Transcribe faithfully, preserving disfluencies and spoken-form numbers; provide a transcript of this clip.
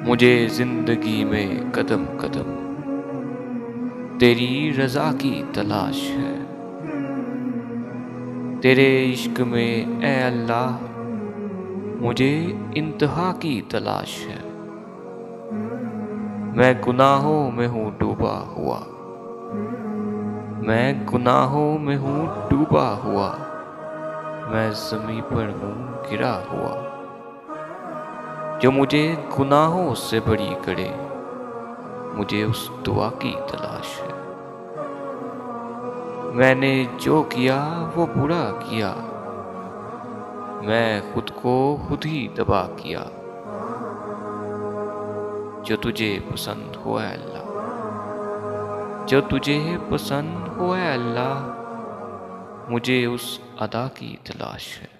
مجھے زندگی میں قدم قدم تیری رضا کی تلاش ہے۔ تیرے عشق میں اے اللہ مجھے انتہا کی تلاش ہے۔ میں گناہوں میں ہوں ڈوبا ہوا، میں گناہوں میں ہوں ڈوبا ہوا، میں زمیں پر ہوں گرا ہوا۔ جو مجھے گناہوں سے بری کرے، مجھے اس دعا کی تلاش ہے۔ میں نے جو کیا وہ برا کیا، میں خود کو خود ہی تباہ کیا۔ جو تجھے پسند ہو اے اللہ، جو تجھے پسند ہو اے اللہ، مجھے اس ادا کی تلاش ہے۔